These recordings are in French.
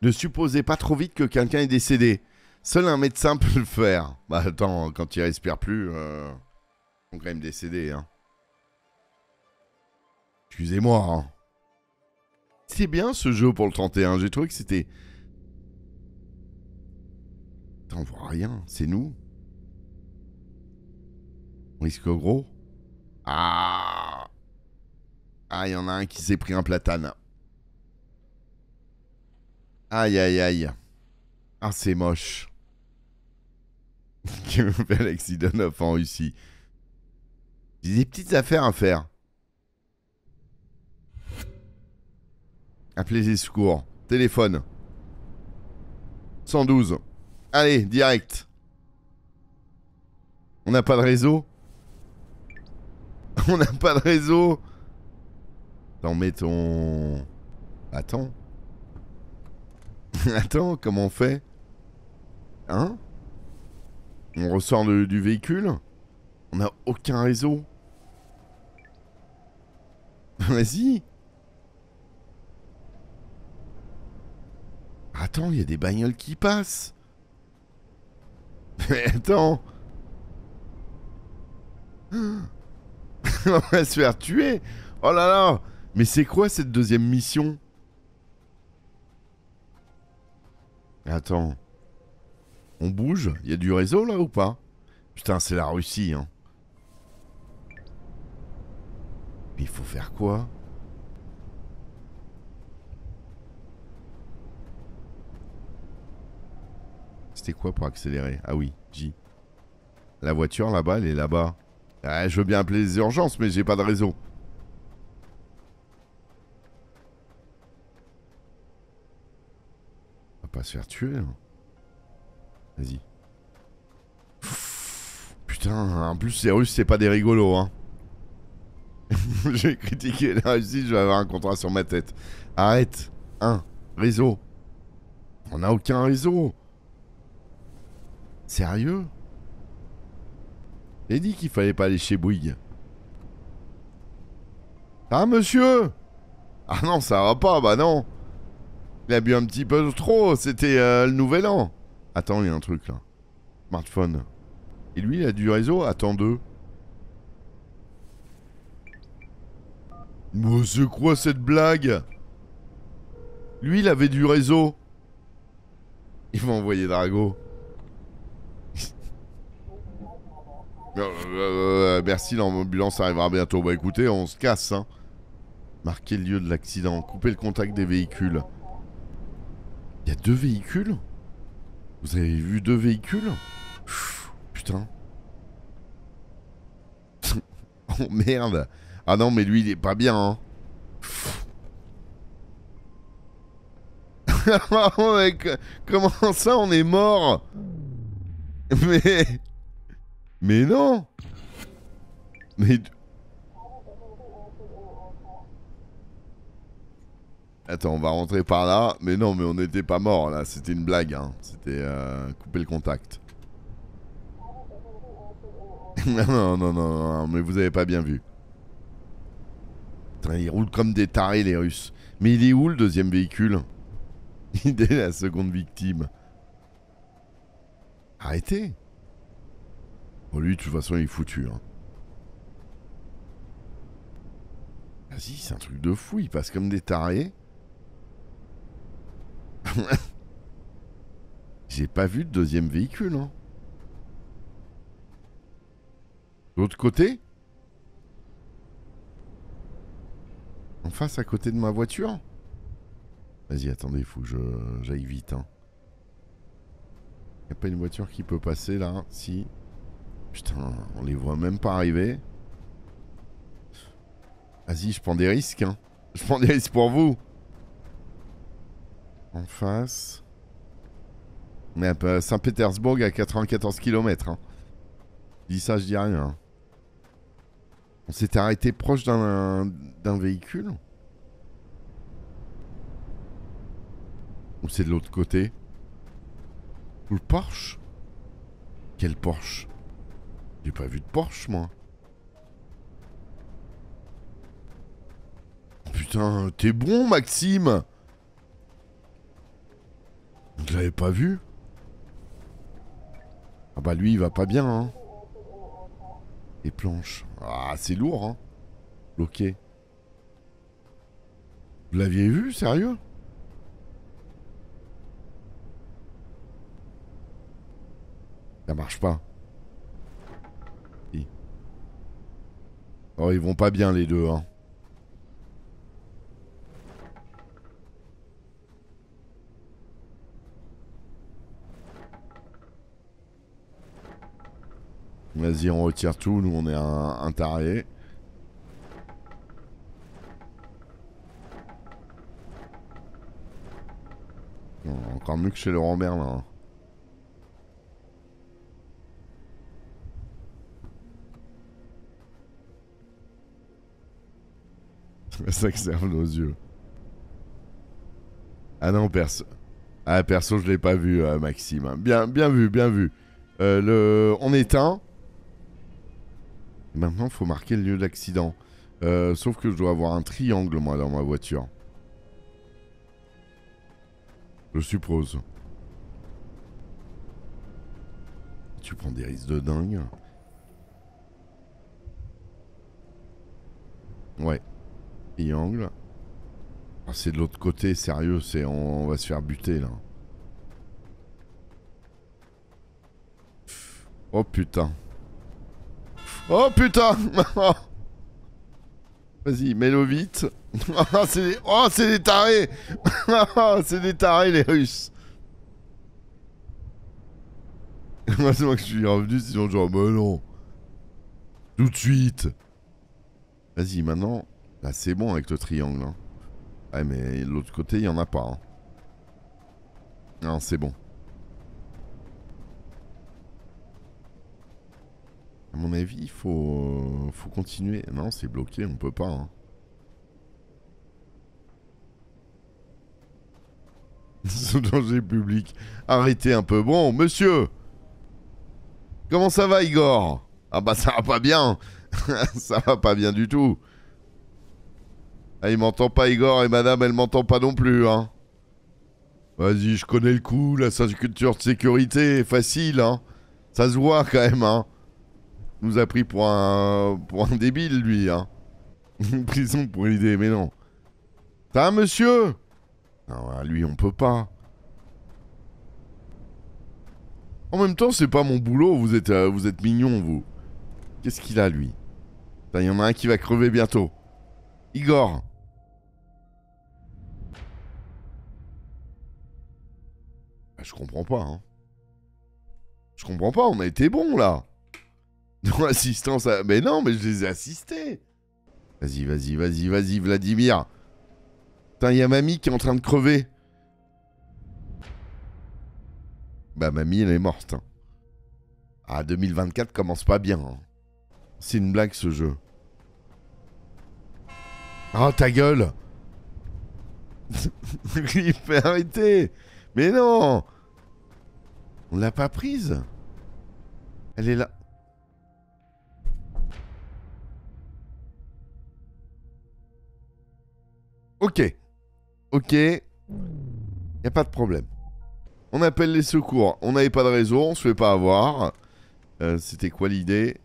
Ne supposez pas trop vite que quelqu'un est décédé. Seul un médecin peut le faire. Bah attends, quand il respire plus, ils sont quand même décédés. Hein. Excusez-moi. Hein. C'est bien ce jeu pour le 31. J'ai trouvé que c'était... Attends, on voit rien. C'est nous. Risque gros. Ah. Ah, il y en a un qui s'est pris un platane. Aïe, aïe, aïe. Ah, c'est moche. Que fait Alexis Donoff en Russie? J'ai des petites affaires à faire. Appelez les secours. Téléphone. 112. Allez, direct. On n'a pas de réseau? On n'a pas de réseau? Attends, mets ton... Attends. Attends, comment on fait? Hein? On ressort du véhicule? On n'a aucun réseau. Vas-y. Attends, il y a des bagnoles qui passent. Mais attends. On va se faire tuer. Oh là là. Mais c'est quoi cette deuxième mission? Attends. On bouge? Il y a du réseau là ou pas? Putain, c'est la Russie, hein. Mais il faut faire quoi? C'était quoi pour accélérer? Ah oui, J. La voiture là-bas, elle est là-bas. Ah, je veux bien appeler les urgences, mais j'ai pas de réseau. On va pas se faire tuer, là. Vas-y. Putain, en plus, les Russes, c'est pas des rigolos, hein. J'ai critiqué la Russie, je vais avoir un contrat sur ma tête. Arrête. Réseau. On n'a aucun réseau. Sérieux? J'ai dit qu'il fallait pas aller chez Bouygues. Ah, monsieur? Ah non, ça va pas, bah non. Il a bu un petit peu trop, c'était le nouvel an. Attends, il y a un truc là. Smartphone. Et lui, il a du réseau? Attends, deux. Mais c'est quoi cette blague? Lui, il avait du réseau. Il va envoyer Drago. Merci, l'ambulance arrivera bientôt. Bah écoutez, on se casse. Hein. Marquer le lieu de l'accident. Couper le contact des véhicules. Il y a deux véhicules? Vous avez vu deux véhicules? Putain. Oh merde. Ah non, mais lui, il est pas bien. Hein. Comment ça, on est mort? Mais non. Mais... Attends, on va rentrer par là. Mais non, mais on n'était pas mort là. C'était une blague. Hein. C'était couper le contact. Non, non, non, non, mais vous avez pas bien vu. Putain, ils roulent comme des tarés les Russes. Mais il est où le deuxième véhicule? Il est la seconde victime. Arrêtez. Bon, lui, de toute façon, il est foutu. Hein. Vas-y, c'est un truc de fou. Il passe comme des tarés. J'ai pas vu de deuxième véhicule. Hein. De l'autre côté? En face, à côté de ma voiture? Vas-y, attendez, il faut que j'aille vite. Hein. Y a pas une voiture qui peut passer là? Si. Putain, on les voit même pas arriver. Vas-y, je prends des risques. Hein. Je prends des risques pour vous. En face. Mais à Saint-Pétersbourg à 94 km. Hein. Je dis ça, je dis rien. Hein. On s'était arrêté proche d'un véhicule? Ou c'est de l'autre côté? Ou le Porsche? Quel Porsche? J'ai pas vu de Porsche, moi. Putain, t'es bon, Maxime? Vous l'avez pas vu? Ah bah lui il va pas bien hein. Les planches. Ah c'est lourd hein. Bloqué. Vous l'aviez vu, sérieux? Ça marche pas. Si. Oh ils vont pas bien les deux hein. Vas-y, on retire tout. Nous, on est un taré. Non, encore mieux que chez Laurent Merlin. Ça que servent nos yeux. Ah non, perso. Ah, perso, je l'ai pas vu, Maxime. Bien, bien vu, bien vu. On éteint. Maintenant, il faut marquer le lieu d'accident. Sauf que je dois avoir un triangle, moi, dans ma voiture. Je suppose. Tu prends des risques de dingue. Ouais. Triangle. Ah, c'est de l'autre côté, sérieux. On va se faire buter, là. Oh, putain. Oh, putain. Vas-y, mets-le vite. C'est des tarés. C'est des tarés, les Russes. Moi, c'est moi que je suis revenu, sinon genre, bah non. Tout de suite. Vas-y, maintenant. Là, c'est bon avec le triangle. Hein. Ouais, mais de l'autre côté, il n'y en a pas. Hein. Non, c'est bon. À mon avis, il faut continuer. Non, c'est bloqué, on peut pas. Hein. Ce danger public. Arrêtez un peu. Bon, monsieur. Comment ça va, Igor? Ah bah ça va pas bien. Ça va pas bien du tout. Ah, il m'entend pas, Igor, et madame, elle m'entend pas non plus, hein. Vas-y, je connais le coup, la culture de sécurité, facile, hein. Ça se voit quand même, hein. Il nous a pris pour un débile, lui, hein. Prison pour l'idée, mais non. Ça va, monsieur? Non, lui, on peut pas. En même temps, c'est pas mon boulot, vous êtes mignon, vous. Qu'est-ce qu'il a, lui? Il y en a un qui va crever bientôt. Igor. Bah, je comprends pas, hein. Je comprends pas, on a été bons, là. Dans l'assistance à... Mais non, mais je les ai assistés. Vas-y, vas-y, vas-y, vas-y, Vladimir. Putain, il y a mamie qui est en train de crever. Bah, mamie, elle est morte. Hein. Ah, 2024 commence pas bien. Hein. C'est une blague, ce jeu. Oh, ta gueule. Il fait arrêter. Mais non. On l'a pas prise. Elle est là. Ok. Ok. Y a pas de problème. On appelle les secours. On n'avait pas de réseau, on se fait pas avoir. C'était quoi l'idée?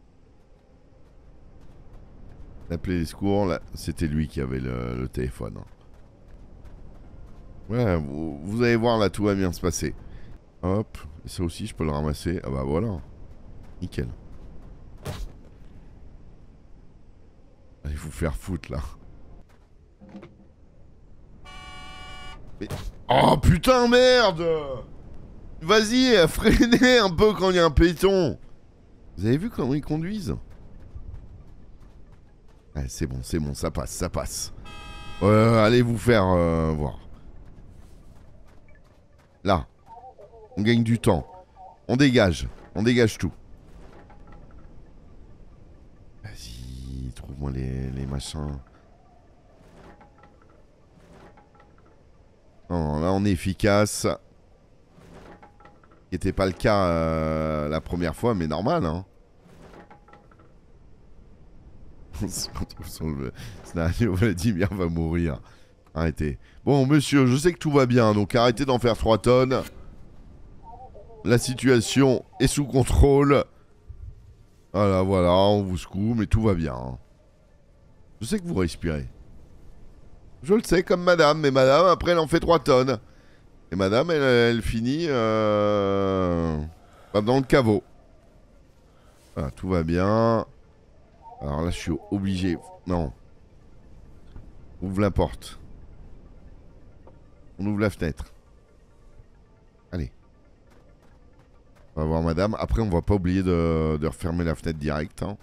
D'appeler les secours, là, c'était lui qui avait le téléphone. Hein. Ouais, vous allez voir, là, tout va bien se passer. Hop, et ça aussi, je peux le ramasser. Ah bah voilà. Nickel. Allez vous faire foutre, là. Mais... Oh putain, merde! Vas-y, freinez un peu quand il y a un péton. Vous avez vu comment ils conduisent? Ouais, c'est bon, ça passe, ça passe. Allez vous faire voir. Là. On gagne du temps. On dégage tout. Vas-y, trouve-moi les machins. Non, là on est efficace. Ce n'était pas le cas la première fois, mais normal, hein. On se retrouve sur le scénario, Vladimir va mourir. Arrêtez. Bon, monsieur, je sais que tout va bien, donc arrêtez d'en faire 3 tonnes. La situation est sous contrôle. Voilà, voilà, on vous secoue, mais tout va bien. Hein. Je sais que vous respirez. Je le sais, comme madame, mais madame, après, elle en fait 3 tonnes. Et madame, elle finit dans le caveau. Voilà, tout va bien. Alors là, je suis obligé. Non. Ouvre la porte. On ouvre la fenêtre. Allez. On va voir madame. Après, on va pas oublier de refermer la fenêtre direct. Hein.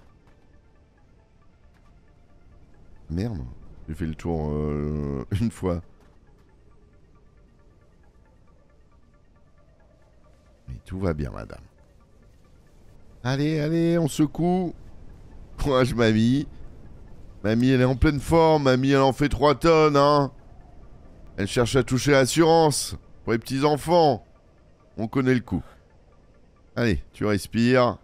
Merde. J'ai fait le tour une fois. Mais tout va bien, madame. Allez, allez, on secoue. Courage, mamie. Mamie, elle est en pleine forme. Mamie, elle en fait 3 tonnes, hein. Elle cherche à toucher l'assurance pour les petits-enfants. On connaît le coup. Allez, tu respires.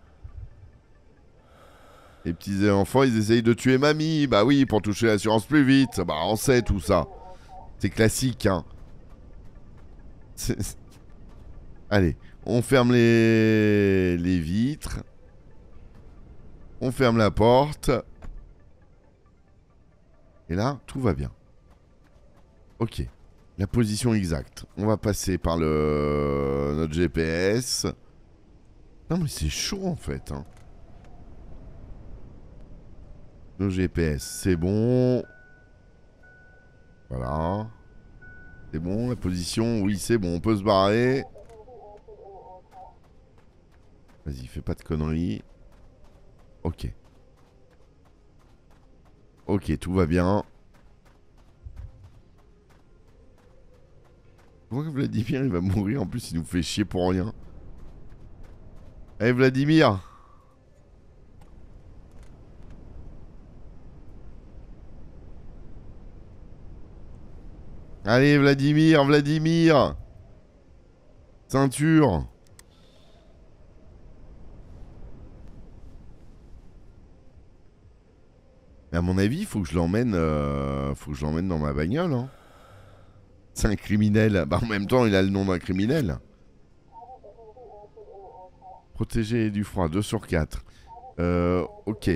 Les petits-enfants, ils essayent de tuer mamie. Bah oui, pour toucher l'assurance plus vite. Bah, on sait tout ça. C'est classique, hein. Allez, on ferme les vitres. On ferme la porte. Et là, tout va bien. Ok. La position exacte. On va passer par notre GPS. Non mais c'est chaud en fait. Hein. Le GPS, c'est bon. Voilà. C'est bon, la position, oui c'est bon, on peut se barrer. Vas-y, fais pas de conneries. Ok. Ok, tout va bien. Pourquoi Vladimir il va mourir? En plus il nous fait chier pour rien. Allez Vladimir. Allez Vladimir, Vladimir. Ceinture. Mais à mon avis, il faut que je l'emmène dans ma bagnole. Hein. C'est un criminel. Bah, en même temps, il a le nom d'un criminel. Protégé du froid, 2 sur 4. Ok.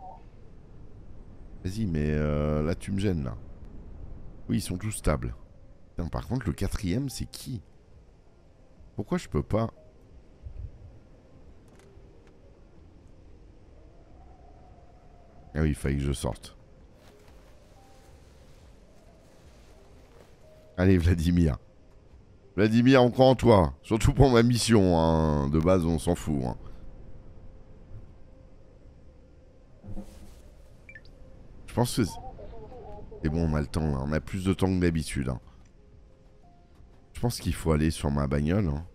Vas-y, mais là, tu me gênes, là. Oui, ils sont tous stables. Putain, par contre, le 4e, c'est qui? Pourquoi je peux pas? Ah oui, il fallait que je sorte. Allez, Vladimir. Vladimir, on croit en toi. Surtout pour ma mission. Hein. De base, on s'en fout. Hein. Je pense que c'est bon, on a le temps. Là. On a plus de temps que d'habitude. Hein. Je pense qu'il faut aller sur ma bagnole. Hein.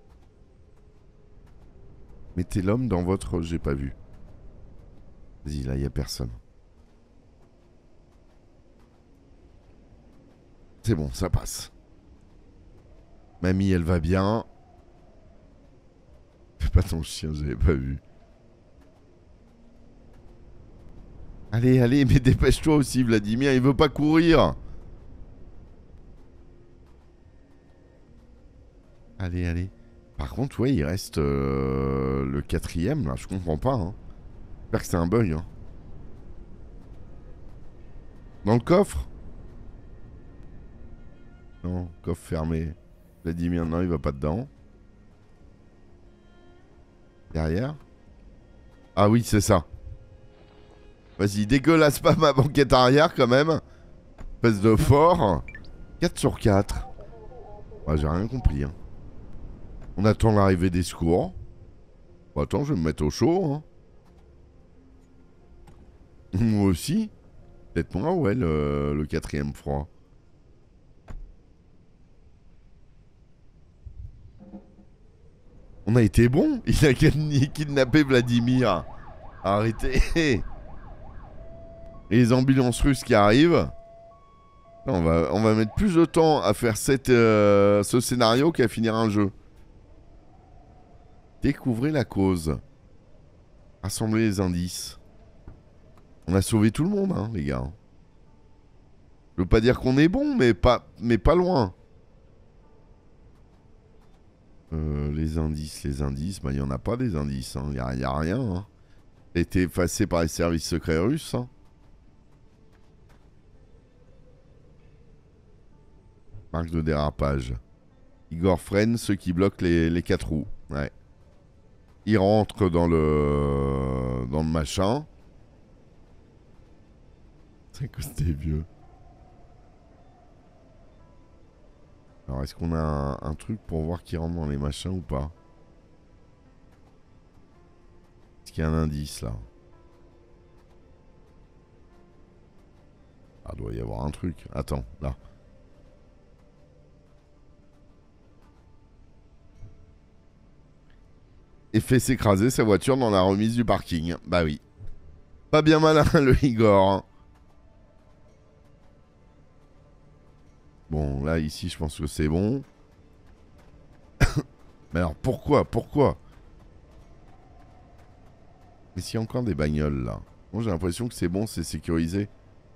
Mettez l'homme dans votre... J'ai pas vu. Vas-y, là, il n'y a personne. C'est bon, ça passe. Mamie, elle va bien. Fais pas ton chien, j'avais pas vu. Allez, allez, mais dépêche-toi aussi, Vladimir, il veut pas courir. Allez, allez. Par contre, ouais, il reste le 4e, là, je comprends pas. Hein. J'espère que c'est un bug. Hein. Dans le coffre? Non, coffre fermé. Vladimir, non, il va pas dedans. Derrière? Ah oui, c'est ça. Vas-y, dégueulasse pas ma banquette arrière quand même. Espèce de fort. 4 sur 4. Ouais, j'ai rien compris. Hein. On attend l'arrivée des secours. Bon, attends, je vais me mettre au chaud. Hein. Moi aussi. Peut-être moi, ouais, le 4e froid. On a été bon. Il a kidnappé Vladimir. Arrêtez. Et les ambulances russes qui arrivent. On va mettre plus de temps à faire ce scénario qu'à finir un jeu. Découvrez la cause. Rassemblez les indices. On a sauvé tout le monde, hein, les gars. Je veux pas dire qu'on est bon, mais pas loin. Les indices, bah il y en a pas des indices, hein. Y a rien, hein. Ça a été effacé par les services secrets russes, hein. Marque de dérapage. Igor freine ceux qui bloquent les 4 roues. Ouais. Il rentre dans le machin. C'est que c'était vieux. Alors, est-ce qu'on a un truc pour voir qui rentre dans les machins ou pas? Est-ce qu'il y a un indice, là? Ah, doit y avoir un truc. Attends, là. Et fait s'écraser sa voiture dans la remise du parking. Bah oui. Pas bien malin, le Igor, hein. Bon, là, ici, je pense que c'est bon. Mais alors, pourquoi? Mais s'il y a encore des bagnoles, là. Moi, j'ai l'impression que c'est bon, c'est sécurisé.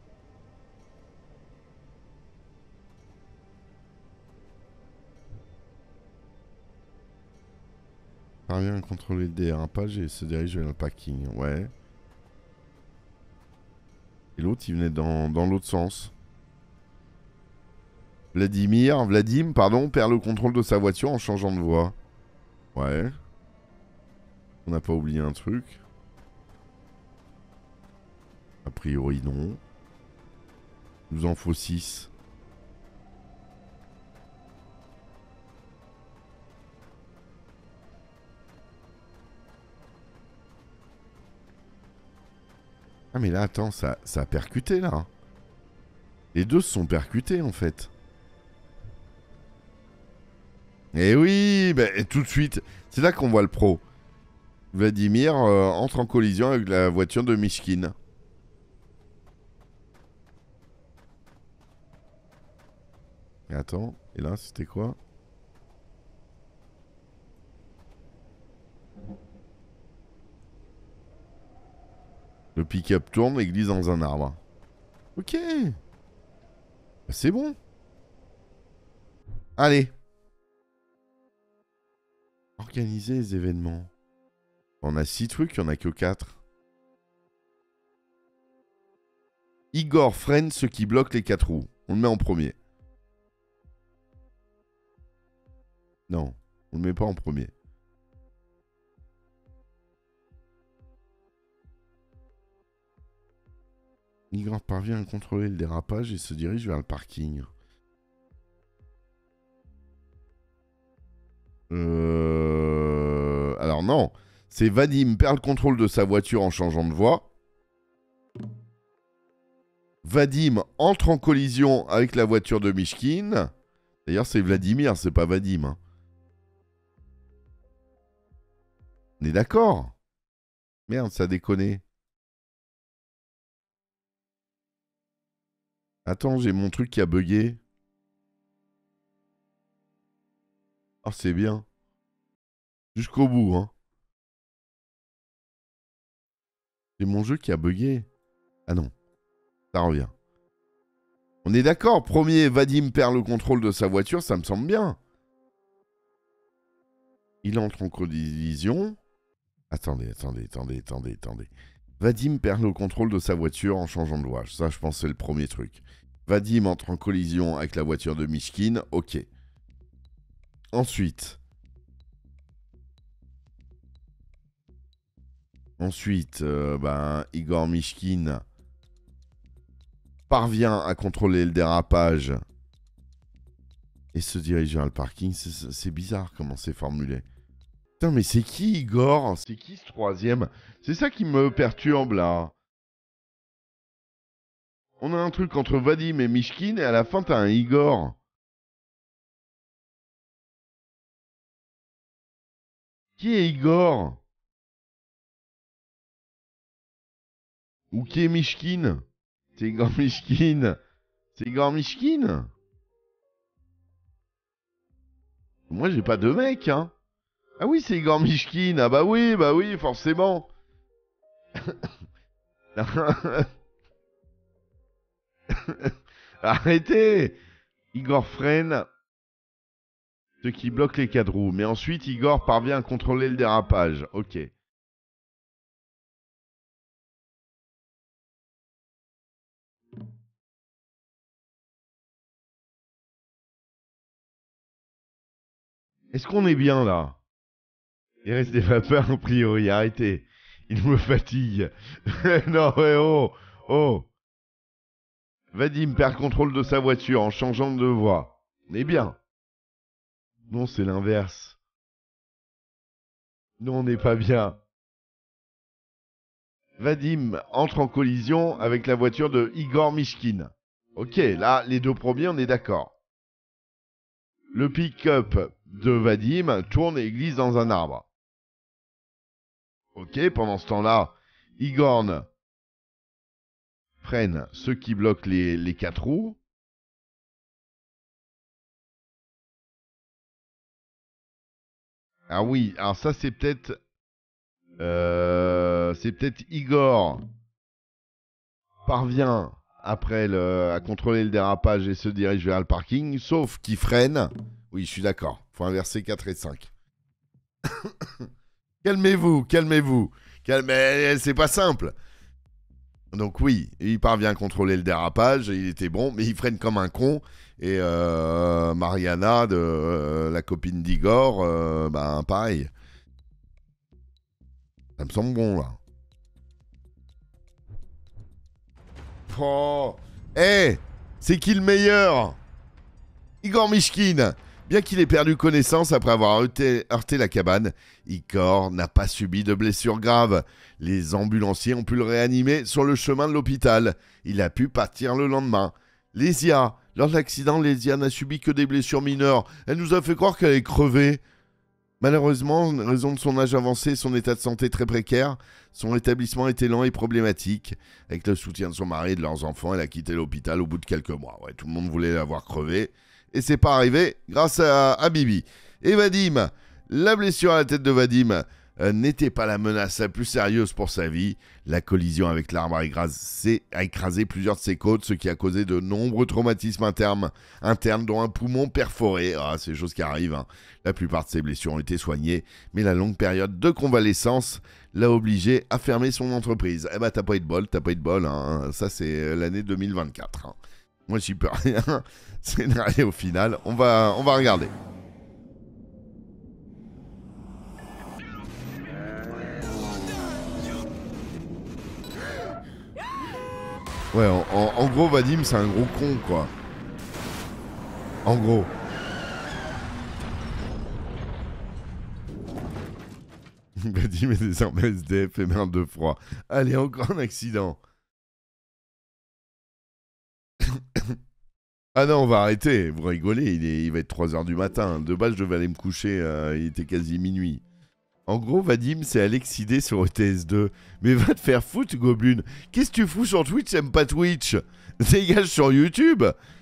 Parvient à contrôler le dérapage et se dirige vers le parking. Ouais. Et l'autre, il venait dans l'autre sens. Vladim, pardon, perd le contrôle de sa voiture en changeant de voie. Ouais. On n'a pas oublié un truc. A priori, non. Il nous en faut 6. Ah mais là, attends, ça a percuté, là. Les deux se sont percutés, en fait. Eh oui, bah, tout de suite. C'est là qu'on voit le pro. Vladimir entre en collision avec la voiture de Mishkin. Et attends, et là, c'était quoi? Le pick-up tourne et glisse dans un arbre. Ok. Bah, c'est bon. Allez. Organiser les événements. On a 6 trucs, il n'y en a que 4. Igor freine ceux qui bloquent les 4 roues. On le met en premier. Non, on le met pas en premier. Igor parvient à contrôler le dérapage et se dirige vers le parking. Alors non, c'est Vadim perd le contrôle de sa voiture en changeant de voie. Vadim entre en collision avec la voiture de Mishkin. D'ailleurs, c'est Vladimir, c'est pas Vadim. Hein. On est d'accord? Merde, ça a déconné. Attends, j'ai mon truc qui a bugué. Oh, c'est bien. Jusqu'au bout, hein. J'ai mon jeu qui a bugué. Ah non, ça revient. On est d'accord, premier, Vadim perd le contrôle de sa voiture, ça me semble bien. Il entre en collision. Attendez. Vadim perd le contrôle de sa voiture en changeant de voie. Ça, je pense, c'est le premier truc. Vadim entre en collision avec la voiture de Mishkin. Ok. Ensuite, Igor Mishkin parvient à contrôler le dérapage et se dirige vers le parking. C'est bizarre comment c'est formulé. Putain, mais c'est qui Igor? C'est qui ce troisième? C'est ça qui me perturbe là. On a un truc entre Vadim et Mishkin et à la fin t'as un Igor. Qui est Igor? Ou qui est Mishkin? C'est Igor Mishkin. C'est Igor Mishkin? Moi j'ai pas de mec, hein. Ah oui, c'est Igor Mishkin. Ah bah oui, forcément. Arrêtez. Igor freine ce qui bloque les 4 roues. Mais ensuite, Igor parvient à contrôler le dérapage. Ok. Est-ce qu'on est bien là? Il reste des vapeurs a priori. Arrêtez. Il me fatigue. Non, ouais, oh. Oh. Vadim perd contrôle de sa voiture en changeant de voie. On est bien. Non, c'est l'inverse. Non, on n'est pas bien. Vadim entre en collision avec la voiture de Igor Mishkin. Ok, là, les deux premiers, on est d'accord. Le pick-up de Vadim tourne et glisse dans un arbre. Ok, pendant ce temps-là, Igor freine ceux qui bloquent les 4 roues. Ah oui, alors ça c'est peut-être Igor parvient après à contrôler le dérapage et se dirige vers le parking, sauf qu'il freine. Oui, je suis d'accord. Faut inverser 4 et 5. Calmez-vous, calmez-vous. C'est pas simple. Donc oui, il parvient à contrôler le dérapage, il était bon, mais il freine comme un con. Et Mariana, la copine d'Igor, ben pareil. Ça me semble bon là. Oh, hey, c'est qui le meilleur? Igor Mishkin. Bien qu'il ait perdu connaissance après avoir heurté la cabane, Igor n'a pas subi de blessures graves. Les ambulanciers ont pu le réanimer sur le chemin de l'hôpital. Il a pu partir le lendemain. Lésia, lors de l'accident, Lésia n'a subi que des blessures mineures. Elle nous a fait croire qu'elle allait crever. Malheureusement, en raison de son âge avancé et son état de santé très précaire, son rétablissement était lent et problématique. Avec le soutien de son mari et de leurs enfants, elle a quitté l'hôpital au bout de quelques mois. Ouais, tout le monde voulait la voir crever. Et c'est pas arrivé grâce à Bibi. Et Vadim, la blessure à la tête de Vadim n'était pas la menace la plus sérieuse pour sa vie. La collision avec l'arbre a écrasé plusieurs de ses côtes, ce qui a causé de nombreux traumatismes internes dont un poumon perforé. Ah, c'est des choses qui arrivent. Hein. La plupart de ses blessures ont été soignées, mais la longue période de convalescence l'a obligé à fermer son entreprise. Eh ben, t'as pas eu de bol, hein. Ça, c'est l'année 2024. Hein. Moi, j'y peux rien. Scénario au final. On va regarder. Ouais, en gros, Vadim, c'est un gros con, quoi. En gros. Vadim est désormais SDF et meurt de froid. Allez, encore un accident. Ah non, on va arrêter, vous rigolez, il va être 3h du matin. De base, je devais aller me coucher, il était quasi minuit. En gros, Vadim, c'est Alexidé sur ETS2. Mais va te faire foutre, Goblin. Qu'est-ce que tu fous sur Twitch? J'aime pas Twitch. Dégage sur YouTube.